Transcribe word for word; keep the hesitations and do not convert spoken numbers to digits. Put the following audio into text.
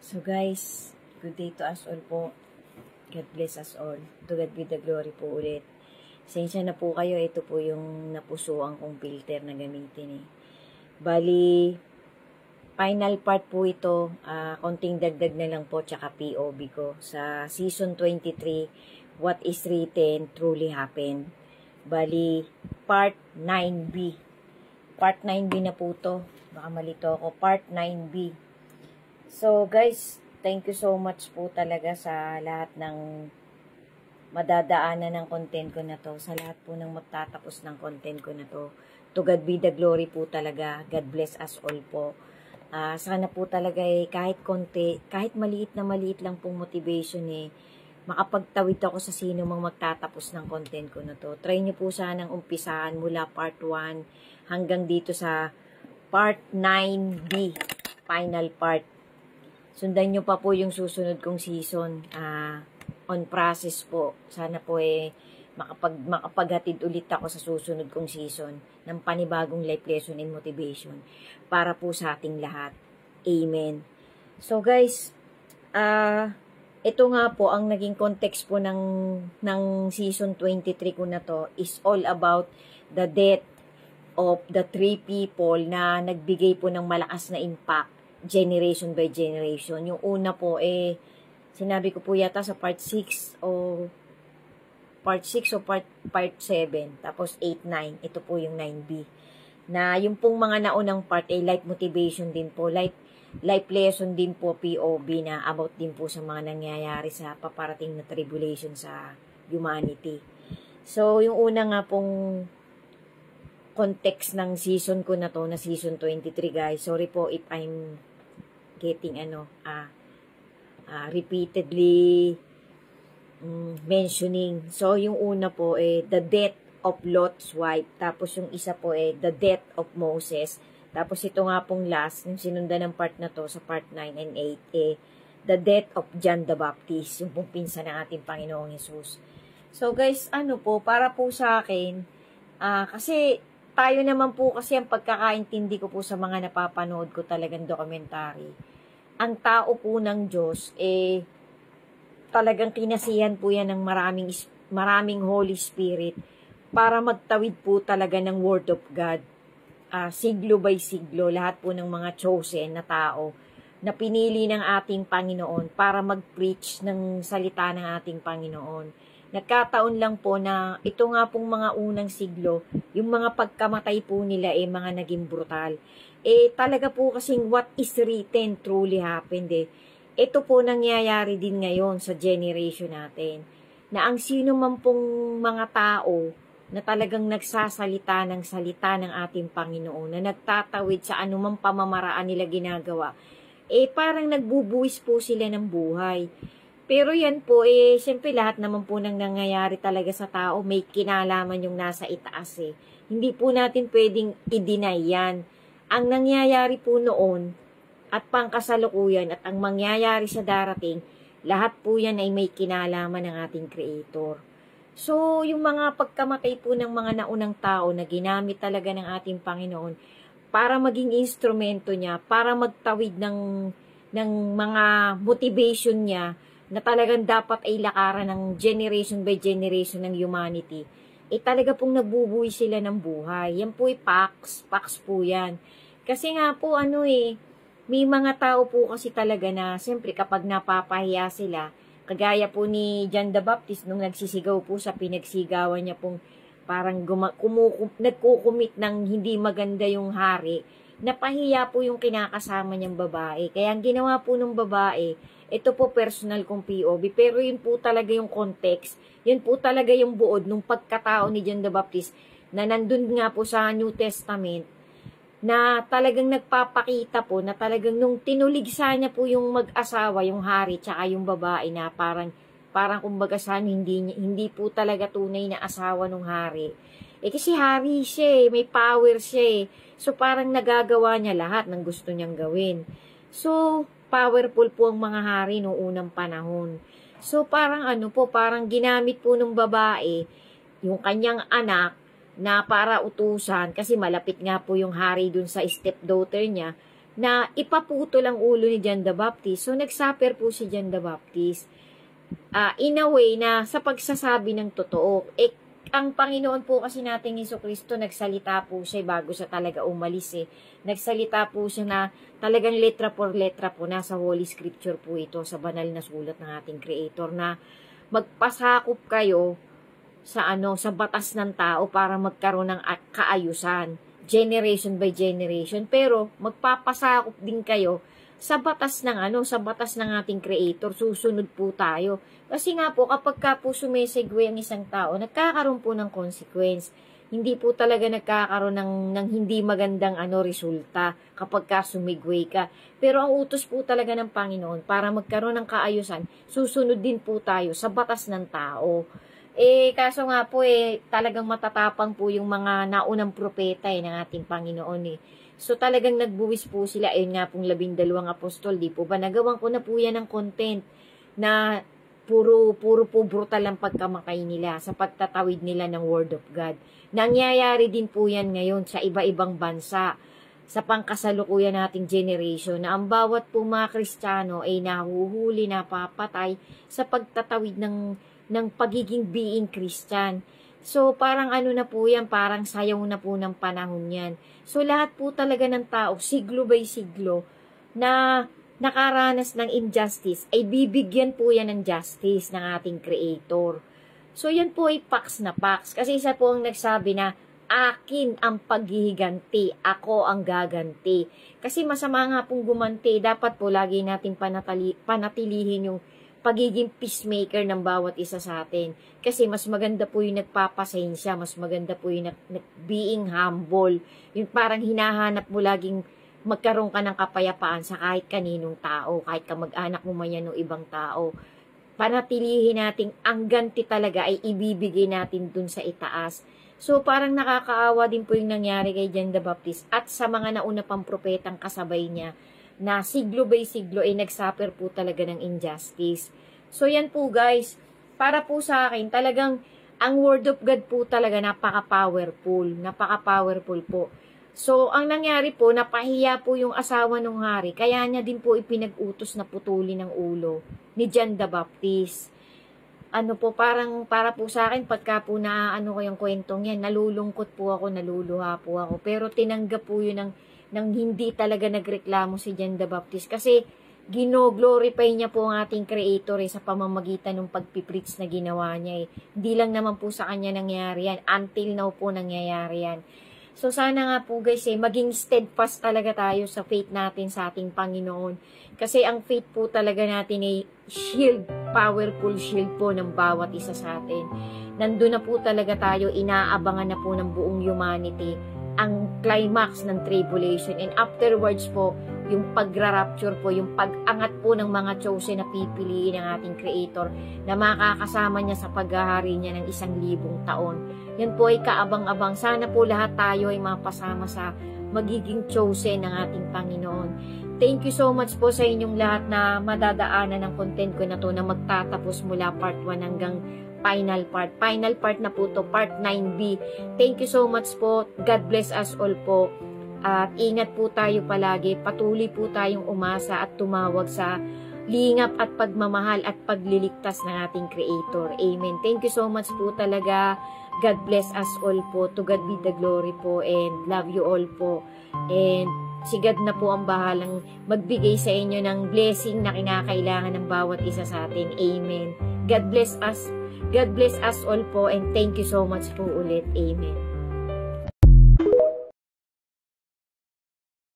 So guys, good day to us all po. God bless us all. To God be the glory po ulit. Sensya na po kayo, ito po yung napusuan kong filter na gamitin eh. Bali, final part po ito, uh, konting dagdag na lang po tsaka P O V ko. Sa season twenty-three, What is Written Truly Happened. Bali, part nine B. Part nine B na po to. Baka malito ako. Part nine B. So guys, thank you so much po talaga sa lahat ng madadaanan ng content ko na to. Sa lahat po ng magtatapos ng content ko na to. To God be the glory po talaga. God bless us all po. Uh, sana po talaga eh, kahit konti, kahit maliit na maliit lang pong motivation eh, makapagtawid ako sa sino mang magtatapos ng content ko na to. Try nyo po sanang umpisahan mula part one hanggang dito sa part nine B, final part. Sundan nyo pa po yung susunod kong season. Uh, on process po. Sana po eh makapag, makapaghatid ulit ako sa susunod kong season ng panibagong life lesson and motivation para po sa ating lahat. Amen. So guys, uh, ito nga po ang naging context po ng, ng season twenty-three ko na to is all about the death of the three people na nagbigay po ng malakas na impact generation by generation. Yung una po eh sinabi ko po yata sa part six o part six o part part seven, tapos eight, nine, ito po yung nine B. Na yung pong mga naunang part ay life motivation din po, life life lesson din po, P O V na about din po sa mga nangyayari sa paparating na tribulation sa humanity. So yung una nga pong context ng season ko na to, na season twenty-three guys. Sorry po if I'm getting ano, ah, uh, repeatedly um, mentioning. So, yung una po eh, the death of Lot's wife. Tapos yung isa po eh, the death of Moses. Tapos ito nga pong last, yung sinundan ng part na to sa part nine and eight, eh, the death of John the Baptist. Yung pong pinsan ng ating Panginoong Jesus. So guys, ano po, para po sa akin, ah, uh, kasi tayo naman po kasi ang pagkakaintindi ko po sa mga napapanood ko talagang documentary. Ang tao po ng Diyos, eh, talagang kinasihan po yan ng maraming, maraming Holy Spirit para magtawid po talaga ng Word of God. Uh, siglo by siglo, lahat po ng mga chosen na tao na pinili ng ating Panginoon para mag-preach ng salita ng ating Panginoon. Nagkataon lang po na ito nga pong mga unang siglo, yung mga pagkamatay po nila eh mga naging brutal. Eh talaga po kasing what is written truly happened eh. Ito po nangyayari din ngayon sa generation natin. Na ang sino man pong mga tao na talagang nagsasalita ng salita ng ating Panginoon, na nagtatawid sa anumang pamamaraan nila ginagawa, eh parang nagbubuwis po sila ng buhay. Pero yan po, eh, siyempre lahat naman po nang nangyayari talaga sa tao, may kinalaman yung nasa itaas eh. Hindi po natin pwedeng i-deny yan. Ang nangyayari po noon, at pangkasalukuyan, at ang mangyayari sa darating, lahat po yan ay may kinalaman ng ating Creator. So, yung mga pagkamatay po ng mga naunang tao na ginamit talaga ng ating Panginoon para maging instrumento niya, para magtawid ng, ng mga motivation niya, na talagang dapat ay lakaran ng generation by generation ng humanity, eh talaga pong nabubuhay sila ng buhay. Yan po ay facts, facts po yan. Kasi nga po ano eh, may mga tao po kasi talaga na, siyempre kapag napapahiya sila, kagaya po ni John the Baptist, nung nagsisigaw po sa pinagsigawan niya pong parang kumukum, nagkukumit ng hindi maganda yung hari, napahiya po yung kinakasama niyang babae. Kaya ang ginawa po ng babae, ito po personal kong P O V, pero yun po talaga yung context, yun po talaga yung buod nung pagkatao ni John the Baptist na nandun nga po sa New Testament, na talagang nagpapakita po na talagang nung tinuligsa niya po yung mag-asawa, yung hari, tsaka yung babae na parang, parang kumbaga saan, hindi, hindi po talaga tunay na asawa ng hari. Eh kasi hari siya eh, may power siya eh. So parang nagagawa niya lahat ng gusto niyang gawin. So, powerful po ang mga hari noong unang panahon. So, parang ano po, parang ginamit po ng babae yung kanyang anak na para utusan, kasi malapit nga po yung hari dun sa stepdaughter niya, na ipaputol ang ulo ni John the Baptist. So, nagsuffer po si John the Baptist. Uh, in a way na sa pagsasabi ng totoo. Eh, ang Panginoon po kasi nating Jesucristo, nagsalita po siya bago siya talaga umalis eh. Nagsalita po siya na talagang letra por letra po, nasa Holy Scripture po ito, sa banal na sulat ng ating Creator, na magpasakop kayo sa ano sa batas ng tao para magkaroon ng kaayusan, generation by generation, pero magpapasakop din kayo sa batas ng ano sa batas ng ating Creator. Susunod po tayo kasi nga po kapag ka po sumisegway ang isang tao, nagkakaroon po ng consequence. Hindi po talaga nagkakaroon ng, ng hindi magandang ano resulta kapag ka sumigway ka. Pero ang utos po talaga ng Panginoon para magkaroon ng kaayusan, susunod din po tayo sa batas ng tao. Eh, kaso nga po eh, talagang matatapang po yung mga naunang propeta eh, ng ating Panginoon eh. So talagang nagbuwis po sila, ayun nga pong labindalawang apostol, di po ba? Nagawan ko na po yan ng content na puro, puro po brutal ang pagkamakay nila sa pagtatawid nila ng Word of God. Nangyayari din po yan ngayon sa iba-ibang bansa, sa pangkasalukuyan nating generation, na ang bawat po mga Kristiyano ay nahuhuli, napapatay sa pagtatawid ng ng pagiging being Christian. So, parang ano na po yan, parang sayaw na po ng panahon yan. So, lahat po talaga ng tao, siglo by siglo, na nakaranas ng injustice, ay bibigyan po yan ng justice ng ating Creator. So, yan po ay pax na pax. Kasi isa po ang nagsabi na, akin ang paghihiganti, ako ang gaganti. Kasi masama nga pong gumanti, dapat po lagi natin panatali, panatilihin yung pagiging peacemaker ng bawat isa sa atin. Kasi mas maganda po yung nagpapasensya, mas maganda po yung being humble. Yung parang hinahanap mo laging magkaroon ka ng kapayapaan sa kahit kaninong tao, kahit kamag-anak mo man yan ng ibang tao. Panatilihin natin, ang ganti talaga ay ibibigay natin dun sa itaas. So parang nakakaawa din po yung nangyari kay John the Baptist at sa mga nauna pang propetang kasabay niya, na siglo by siglo ay nagsuffer po talaga ng injustice. So yan po guys, para po sa akin, talagang ang Word of God po talaga napaka-powerful, napaka-powerful po. So ang nangyari po, napahiya po yung asawa ng hari, kaya niya din po ipinag-utos na putulin ng ulo ni John the Baptist. Ano po, parang para po sa akin, pagka po na ano ko yung kwentong yan, nalulungkot po ako, naluluha po ako, pero tinanggap po yun ng nang hindi talaga nagreklamo si John the Baptist kasi gino-glorify niya po ang ating Creator eh, sa pamamagitan ng pagpipreach na ginawa niya eh. Hindi lang naman po sa kanya nangyari yan, until now po nangyayari yan. So sana nga po guys eh, maging steadfast talaga tayo sa faith natin sa ating Panginoon, kasi ang faith po talaga natin ay shield, powerful shield po ng bawat isa sa atin. Nandun na po talaga tayo, inaabangan na po ng buong humanity ang climax ng tribulation, and afterwards po yung pagra-rapture po, yung pag-angat po ng mga chosen na pipiliin ng ating Creator na makakasama niya sa paghahari niya ng isang libong taon. Yan po ay kaabang-abang. Sana po lahat tayo ay mapasama sa magiging chosen ng ating Panginoon. Thank you so much po sa inyong lahat na madadaanan ng content ko na to, na magtatapos mula part one hanggang final part. Final part na po to, part nine B. Thank you so much po. God bless us all po. At ingat po tayo palagi. Patuloy po tayong umasa at tumawag sa lingap at pagmamahal at pagliligtas ng ating Creator. Amen. Thank you so much po talaga. God bless us all po. To God be the glory po, and love you all po. And si God na po ang bahalang magbigay sa inyo ng blessing na kinakailangan ng bawat isa sa atin. Amen. God bless us. God bless us all po, and thank you so much po ulit. Amen.